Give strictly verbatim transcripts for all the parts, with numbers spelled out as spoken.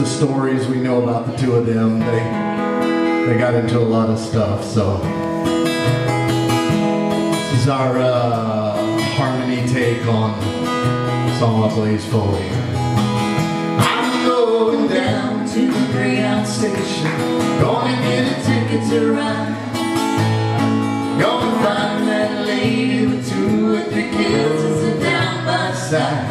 stories we know about the two of them. They they got into a lot of stuff. So this is our uh, harmony take on a song by Blaze Foley. I'm going down to the Greyhound station, gonna get a ticket to ride. Gonna find that lady with two or three kids and sit down by the side.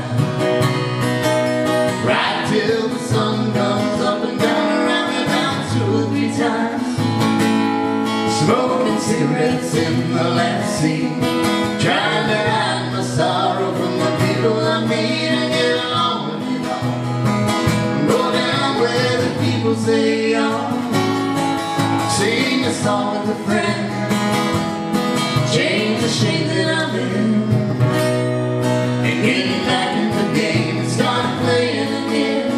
Right till the sun comes up and down around and down two or three times. Smoking cigarettes in the last seat, trying to hide my sorrow from the people I meet and get along with it all. Go down where the people say y'all, sing a song with a friend, change the shape that I'm in, and get back in the game and start playing again.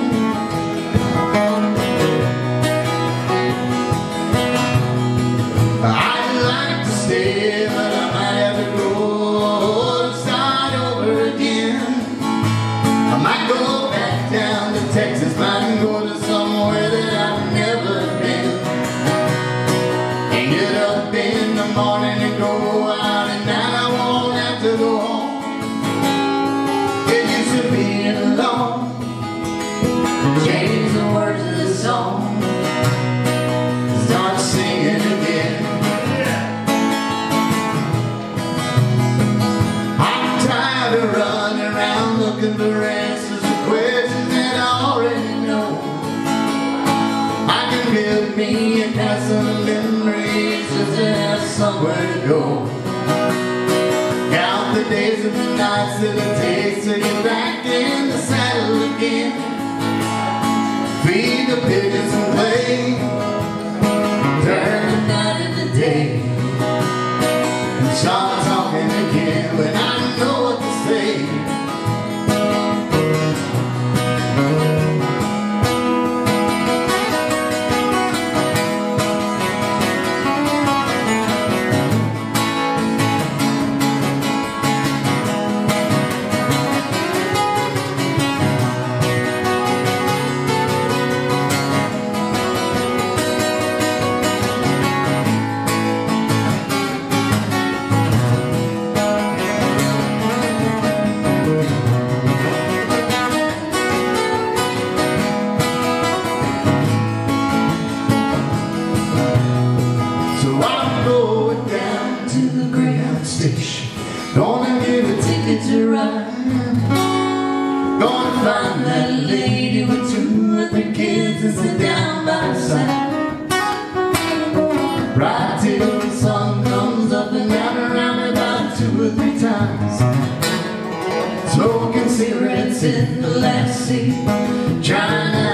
I'd like to stay, but I might have to go and start over again. I might go back down to Texas, might go to somewhere that I've never been, and get up in the morning and go out at night. I won't have to go home. It used to be alone. Change the words of the song, start singing again. I'm tired of running around looking for answers to questions that I already know. I can build me a castle of memories just to have somewhere to go. Count the days and the nights that it takes to get back in the saddle again. Feed the pigeons and play, turn the night into day, and start talking again when I know what to say. Gonna get a ticket to ride. Gonna find that lady with two or three kids and sit down by her side. Right till the sun comes up and down around about two or three times. Smoking cigarettes in the last seat, trying to